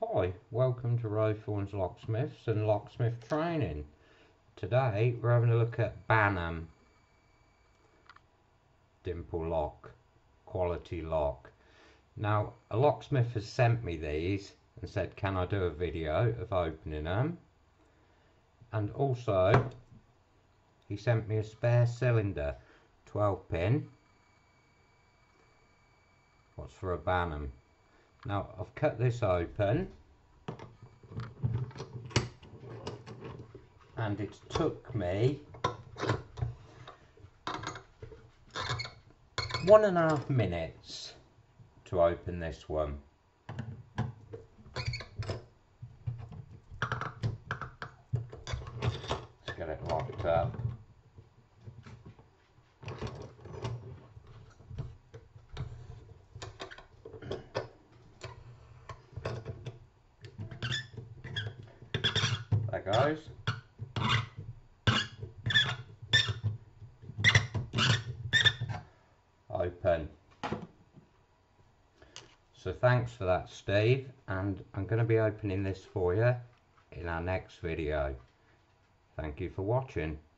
Hi, welcome to Rowthorns Locksmiths and Locksmith Training. Today we're having a look at banham dimple lock, quality lock. Now a locksmith has sent me these and said can I do a video of opening them, and also he sent me a spare cylinder, 12 pin, what's for a banham. Now I've cut this open and it took me 1.5 minutes to open this one. Let's get it locked up. There goes. Open. So thanks for that, Steve, and I'm going to be opening this for you in our next video. Thank you for watching.